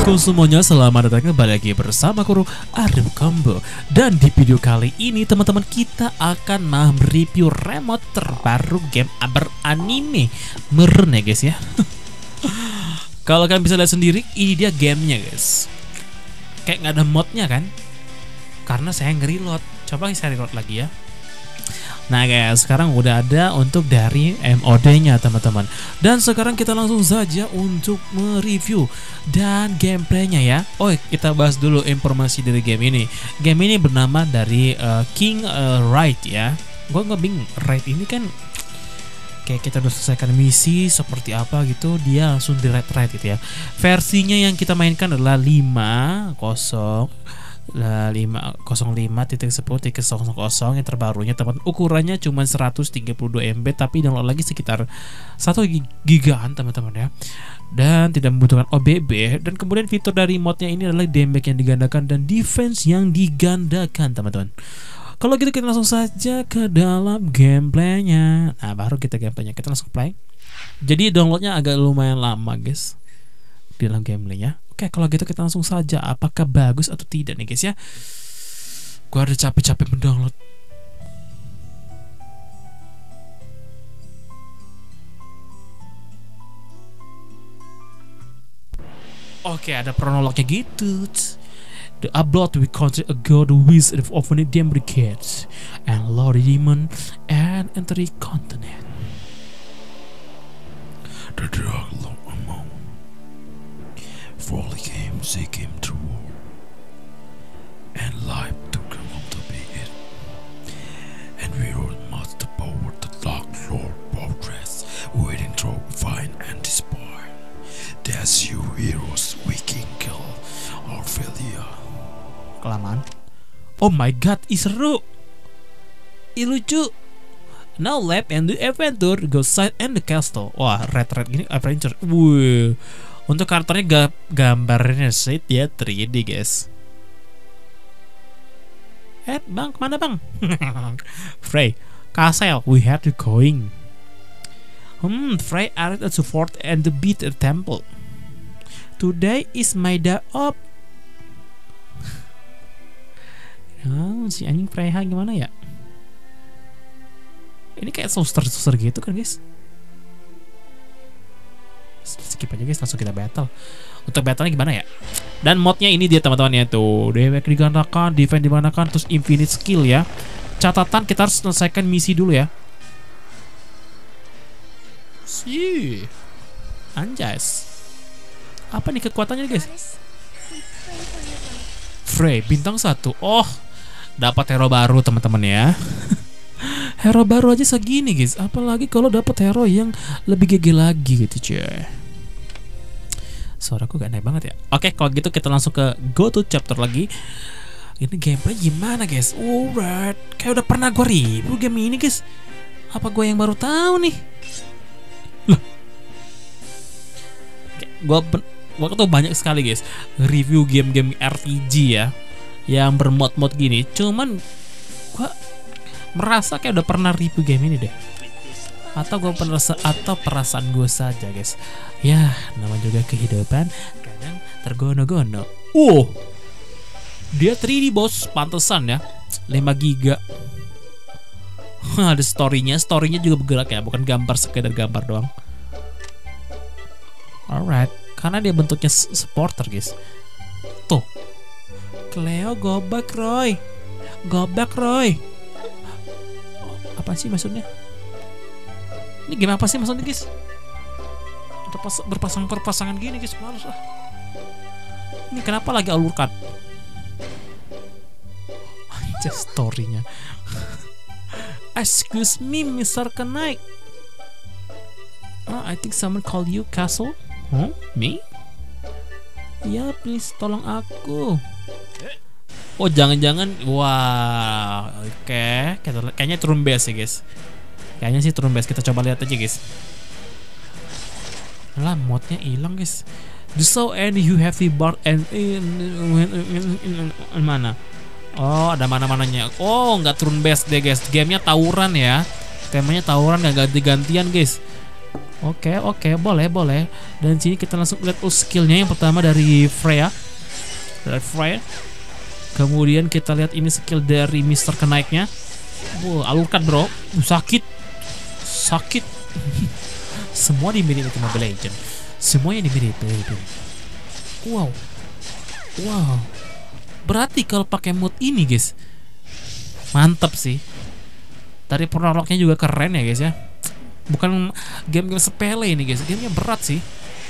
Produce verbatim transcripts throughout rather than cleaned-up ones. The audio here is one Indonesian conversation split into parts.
Assalamualaikum semuanya, selamat datang kembali lagi bersama Guru Arif Combo. Dan di video kali ini teman-teman, kita akan mereview remote terbaru game beranime. Meren ya guys ya. Kalau kalian bisa lihat sendiri, ini dia gamenya guys. Kayak nggak ada modnya kan? Karena saya nge-reload. Coba saya reload lagi ya. Nah guys, sekarang udah ada untuk dari M O D-nya teman-teman. Dan sekarang kita langsung saja untuk mereview dan gameplaynya ya. Oh, kita bahas dulu informasi dari game ini. Game ini bernama dari uh, King uh, Ride ya. Gue nggak bingung, Ride ini kan kayak kita udah selesaikan misi seperti apa gitu, dia langsung di Ride Ride gitu ya. Versinya yang kita mainkan adalah lima kosong lima kosong lima titik sepuluh titik nol nol yang terbarunya teman. Ukurannya cuma seratus tiga puluh dua M B tapi download lagi sekitar satu gigaan teman-teman ya. Dan tidak membutuhkan O B B. Dan kemudian fitur dari modnya ini adalah damage yang digandakan dan defense yang digandakan teman-teman. Kalau gitu kita langsung saja ke dalam gameplaynya. Nah baru kita gameplaynya, kita langsung play. Jadi downloadnya agak lumayan lama guys di dalam gameplaynya. Oke, kalau gitu kita langsung saja. Apakah bagus atau tidak nih guys ya? Gua udah capek-capek mendownload. Oke, ada prolognya gitu. The upload we content ago the wizard of opening them brigades and Lord Demon and enter the continent. The drug long among Folly came, they came to war, and life took them up to be it. And we rode much the power the dark lord progress, waiting to find and despair. That's you heroes, we can kill our failure. Kelamaan. Oh my god, is seru. Ih lucu. Now lap and the adventure go side and the castle. Wah, red red gini adventure. Wuh. Untuk karakternya ga gambarnya sih ya tiga D guys. Eh bang, kemana bang? Frey, Castle, we have to going. Hmm, Frey added a support and the beat a temple. Today is my day off. Oh, si anjing Freyha gimana ya? Ini kayak suster-suster gitu kan guys. Skip aja guys, langsung kita battle. Untuk battlenya gimana ya? Dan modnya ini dia teman-teman ya tuh, damage digandakan, defense digandakan, terus infinite skill ya. Catatan kita harus selesaikan misi dulu ya. Sih, anjas. Apa nih kekuatannya guys? Frey bintang satu. Oh, dapat hero baru teman-teman ya. Hero baru aja segini guys, apalagi kalau dapat hero yang lebih gede lagi gitu cuy. Suaraku gak naik banget ya. Oke, kalau gitu kita langsung ke go to chapter lagi. Ini gameplay gimana guys? Alright, kayak udah pernah gue review game ini guys. Apa gue yang baru tahu nih? Loh, gue gue tuh banyak sekali guys review game-game R P G ya yang bermod-mod gini. Cuman gue merasa kayak udah pernah review game ini deh, atau gue perasa atau perasaan gue saja guys ya, nama juga kehidupan kadang tergono-gono. Oh, dia tiga D bos, pantesan ya lima giga. Ada storynya, storynya juga bergerak ya, bukan gambar sekedar gambar doang. Alright, karena dia bentuknya supporter guys. Tuh, Cleo go back Roy, go back Roy. Apa sih maksudnya? Ini game apa sih maksudnya guys? Berpasang-perpasangan gini guys, males ah. Ini kenapa lagi alurkan? Anjir storynya. Excuse me Mister Kenaik. Oh, I think someone called you Castle. Huh? Me? Ya please tolong aku. Oh jangan-jangan, wah, oke, okay. Kayaknya turun base ya guys. Kayaknya sih turun base, kita coba lihat aja guys. Lah modnya hilang guys. The so and you have the bar and in, in, in, in, in mana? Oh ada mana-mananya. Oh nggak turun base deh guys. Gamenya tawuran ya. Temanya tawuran, nggak ganti-gantian guys. Oke, oke, boleh, boleh. Dan sini kita langsung lihat oh, skillnya yang pertama dari Freya. Dari Freya. Kemudian kita lihat ini skill dari Mister Kenaiknya. Wow, alurkan bro. Uh, sakit. Sakit. Semua dimirip itu Mobile Legend. Semuanya dimirip. Wow. Wow. Berarti kalau pakai mood ini guys, mantap sih. Dari prolognya juga keren ya guys ya. Bukan game-game sepele ini guys, gamenya berat sih.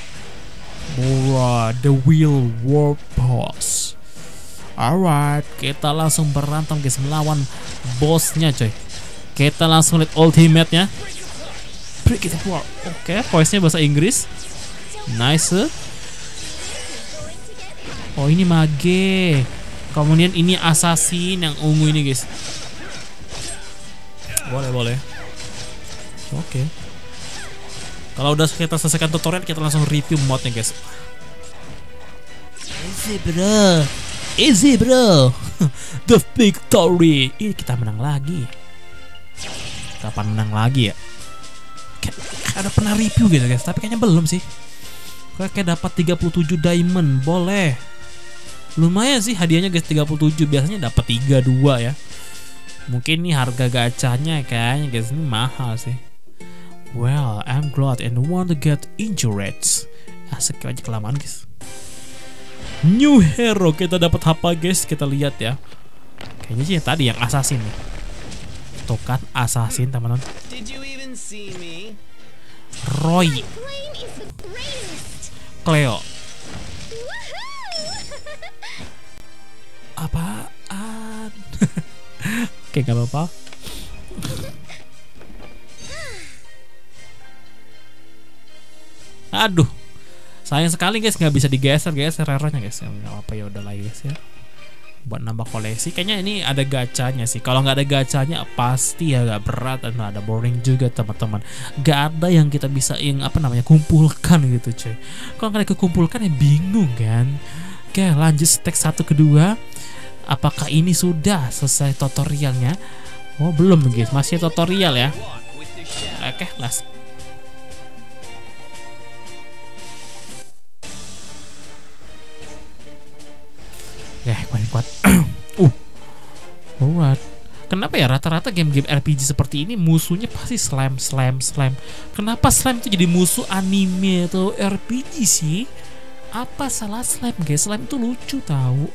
Wah, The Wheel War Boss. Alright, kita langsung berantem guys melawan bosnya coy. Kita langsung lihat ultimate-nya. Break it apart. Oke, voice-nya bahasa Inggris. Nice. Oh, ini mage. Kemudian ini assassin yang ungu ini guys. Boleh, boleh. Oke. Kalau udah kita selesaikan tutorial, kita langsung review modnya guys. Easy bro. Easy bro. The victory. Ini kita menang lagi. Kapan menang lagi ya? Kayak ada pernah review gitu guys, tapi kayaknya belum sih. Kayak dapat tiga puluh tujuh diamond, boleh. Lumayan sih hadiahnya guys, tiga puluh tujuh. Biasanya dapat tiga puluh dua ya. Mungkin nih harga gacanya kayaknya guys ini mahal sih. Well, I'm glad and want to get injured. Asik aja kelamaan guys. New hero, kita dapat apa guys? Kita lihat ya. Kayaknya sih yang tadi yang assassin nih. Tuh kan assassin teman-teman. Roy. Cleo. Apaan? Oke, gak apa-apa. Aduh, sayang sekali guys nggak bisa digeser guys rare-nya guys. Ya nggak apa ya udah lah guys ya. Buat nambah koleksi, kayaknya ini ada gacanya sih. Kalau nggak ada gacanya pasti agak berat dan ada boring juga teman-teman. Nggak ada yang kita bisa yang apa namanya kumpulkan gitu cuy. Kalau nggak ada kekumpulkan ya bingung kan. Oke, lanjut step satu kedua. Apakah ini sudah selesai tutorialnya? Oh belum guys, masih tutorial ya. Oke, last. Eh, kuat kuat. uh, alright. Kenapa ya rata-rata game-game R P G seperti ini musuhnya pasti slam, slam, slam. Kenapa slam itu jadi musuh anime atau R P G sih? Apa salah slam guys? Slam itu lucu tahu.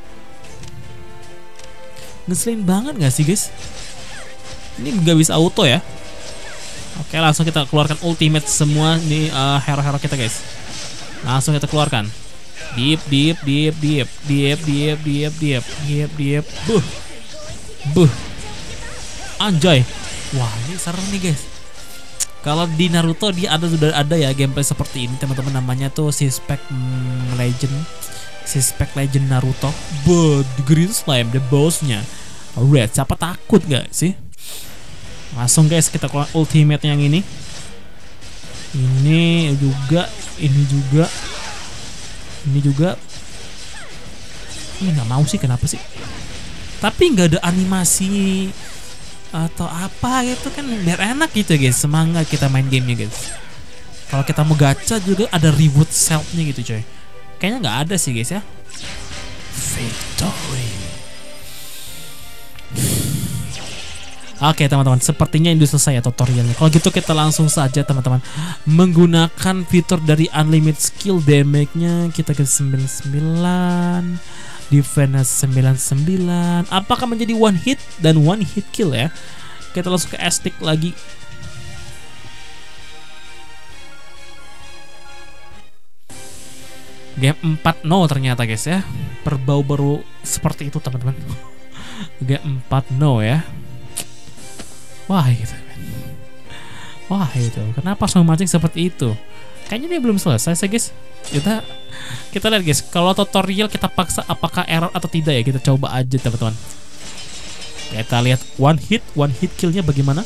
Ngeselin banget gak sih guys? Ini nggak bisa auto ya? Oke, langsung kita keluarkan ultimate semua nih uh, hero-hero kita guys. Langsung kita keluarkan. Deep, deep, deep, deep, deep, deep, deep, deep, deep, deep, buh, buh, anjay, wah ini seru nih guys. Kalau di Naruto dia ada sudah ada ya gameplay seperti ini teman-teman, namanya tuh Suspect hmm, Legend, Suspect Legend Naruto. Buh, Green Slime, the bossnya. Alright, siapa takut gak sih? Langsung guys kita keluar ultimate yang ini. Ini juga, ini juga. Ini juga. Ini nggak mau sih, kenapa sih? Tapi nggak ada animasi atau apa gitu kan, biar enak gitu guys, semangat kita main gamenya guys. Kalau kita mau gacha juga ada reward selfnya gitu coy. Kayaknya nggak ada sih guys ya. Victory. Oke teman-teman, sepertinya ini selesai ya tutorialnya. Kalau gitu kita langsung saja teman-teman menggunakan fitur dari unlimited skill. Damage-nya kita ke sembilan puluh sembilan, defense sembilan puluh sembilan. Apakah menjadi one hit dan one hit kill ya? Kita langsung ke S-Stick lagi. Game empat nol ternyata guys ya. Berbau baru seperti itu teman-teman. Game empat nol ya. Wah gitu. Wah itu. Kenapa langsung mancing seperti itu? Kayaknya dia belum selesai sih guys. Kita kita lihat guys. Kalau tutorial kita paksa apakah error atau tidak ya? Kita coba aja teman-teman. Kita lihat one hit, one hit killnya bagaimana?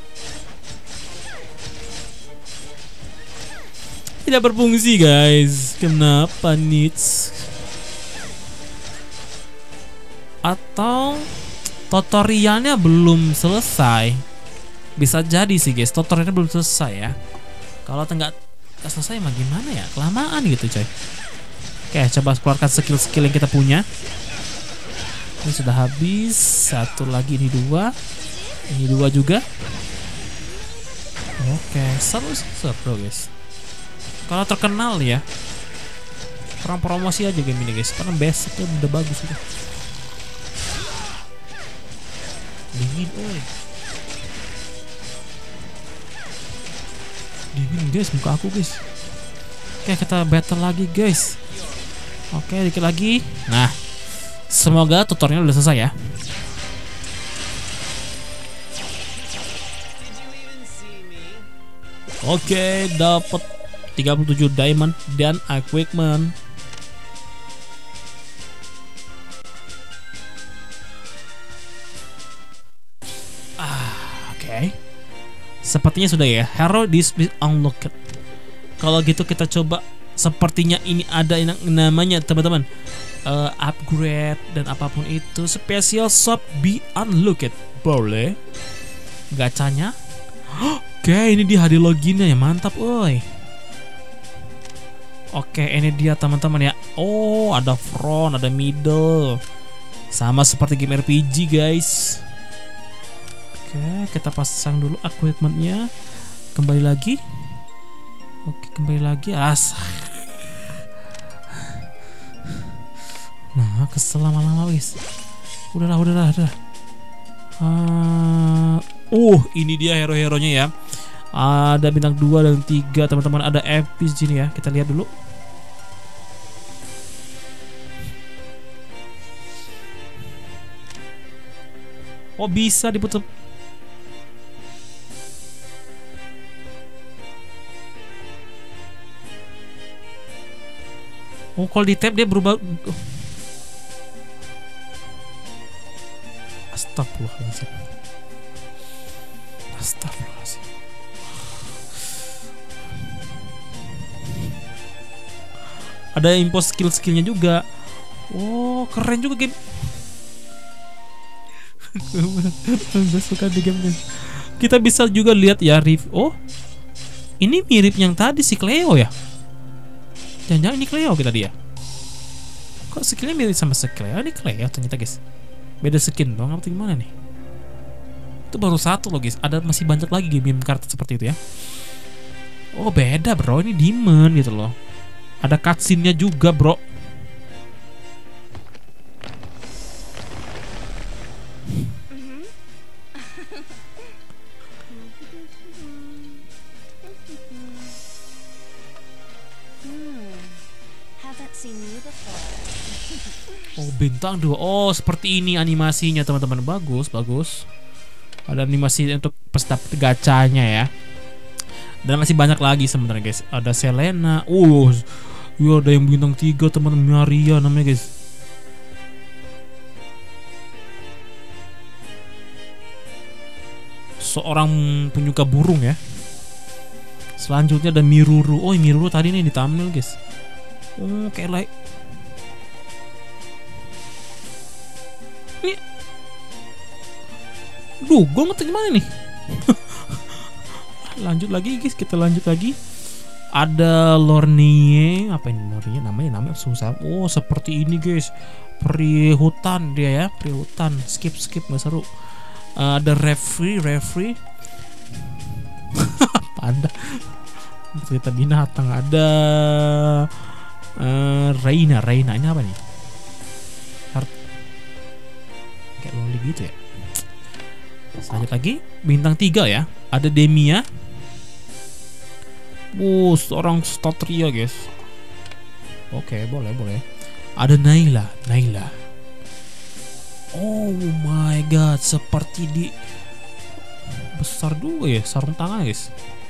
Tidak berfungsi guys. Kenapa needs? Atau tutorialnya belum selesai? Bisa jadi sih guys, tutorialnya belum selesai ya. Kalau nggak selesai mah gimana ya? Kelamaan gitu coy. Oke, coba keluarkan skill-skill yang kita punya. Ini sudah habis. Satu lagi, ini dua. Ini dua juga. Oke, seru seru guys. Kalau terkenal ya, kurang promosi aja game ini guys. Karena basicnya udah bagus itu. Dingin, oi. Dingin guys muka aku guys. Oke, kita battle lagi guys. Oke, dikit lagi. Nah, semoga tutorialnya udah selesai ya. Oke, dapat tiga puluh tujuh diamond dan equipment. Ah, oke. Okay. Sepertinya sudah ya. Hero display unlocked. Kalau gitu kita coba. Sepertinya ini ada yang namanya teman-teman uh, upgrade dan apapun itu. Special shop be unlocked. Boleh. Gacanya. Oke, okay, ini dia hadiah loginnya ya. Mantap, oi. Oke, okay, ini dia teman-teman ya. Oh, ada front, ada middle. Sama seperti game R P G, guys. Oke, okay, kita pasang dulu equipmentnya. Kembali lagi. Oke, kembali lagi. As. Nah, kesel lama-lama, guys. Udahlah, udahlah, udah. Uh, uh, ini dia hero-heronya ya. Ada bintang dua dan tiga, teman-teman. Ada F P di sini ya. Kita lihat dulu. Oh, bisa diputar. Oh, kalau di tap dia berubah. Astagfirullahaladzim. Astagfirullahaladzim. Ada info skill-skillnya juga. Oh, keren juga game. Gue suka di game ini. Kita bisa juga lihat ya review. Oh, ini mirip yang tadi si Cleo ya. Jangan-jangan ini Cleo kita dia. Kok skillnya mirip sama si Cleo? Ini Cleo ternyata guys. Beda skin dong, apa gimana nih? Itu baru satu loh guys. Ada masih banyak lagi game kartu seperti itu ya. Oh beda bro, ini demon gitu loh. Ada cutscene-nya juga bro. Oh bintang dua. Oh seperti ini animasinya teman-teman. Bagus bagus. Ada animasi untuk peserta gacanya ya. Dan masih banyak lagi sebenarnya guys. Ada Selena. Oh iya ada yang bintang tiga teman-teman. Maria namanya guys. Seorang penyuka burung ya. Selanjutnya ada Miruru. Oh Miruru tadi nih di thumbnail guys. Oh kayak like. Ini. Duh, gue ngetik gimana nih? Lanjut lagi guys, kita lanjut lagi. Ada Lornie, apa ini Lornie namanya? Namanya susah. Oh, seperti ini guys. Peri hutan dia ya, peri hutan. Skip skip nggak seru. Uh, ada referee, referee. Panda. Cerita binatang. Ada uh, Reina, Reina ini apa nih? Heart. Kayak loli gitu ya. Lanjut lagi, bintang tiga ya. Ada Demia. Wuh, seorang statria guys. Oke, boleh, boleh. Ada Naila, Naila. Oh my god, seperti di besar juga ya sarung tangan guys.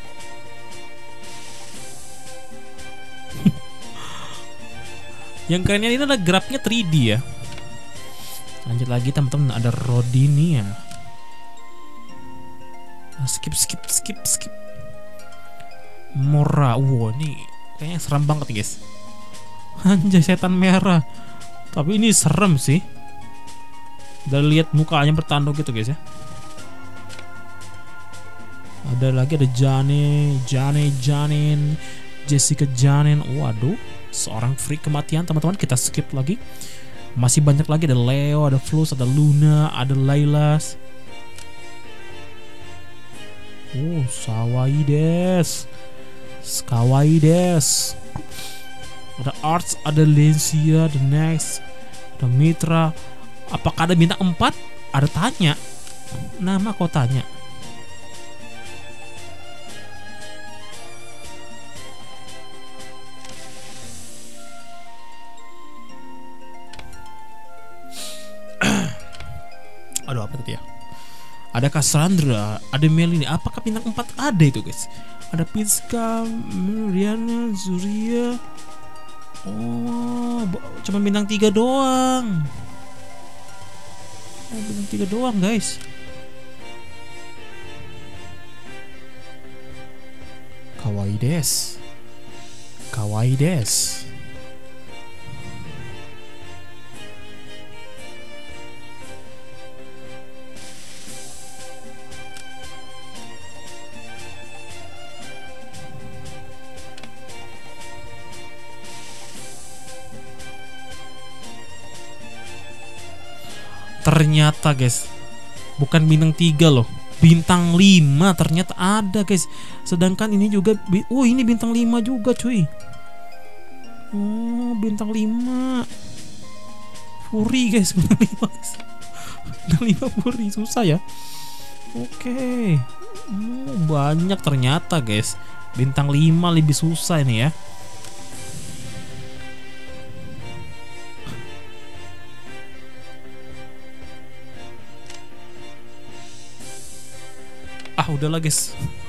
Yang kerennya ini ada geraknya tiga D ya. Lanjut lagi teman-teman, ada Rodinia. Skip skip skip skip. Mora, wow ini kayaknya serem banget nih guys. Anjay setan merah. Tapi ini serem sih. Udah lihat mukanya bertanduk gitu guys ya. Ada lagi, ada Jane, Jane, Janin, Jessica Janin. Waduh, seorang free kematian teman-teman. Kita skip lagi. Masih banyak lagi, ada Leo, ada Flus, ada Luna, ada Laylas. Oh, Sawai des. Skawai des. Ada Arts, ada Lencia, The Next, ada Mitra. Apakah ada bintang empat? Ada tanya. Nama kau tanya. Aduh, apa tadi ya? Ada Cassandra, ada Melini. Apakah bintang empat ada itu, guys? Ada Pinska, Riana, Zuria. Oh, cuma bintang tiga doang. Oh, bintang tiga doang, guys. Kawaii des. Kawaii des. Ternyata guys, bukan bintang tiga loh, bintang lima ternyata ada guys. Sedangkan ini juga, oh ini bintang lima juga cuy. Oh bintang lima Fury guys, bintang lima guys. Bintang lima Fury, susah ya. Oke, oh, banyak ternyata guys. Bintang lima lebih susah ini ya. Ah udahlah guys.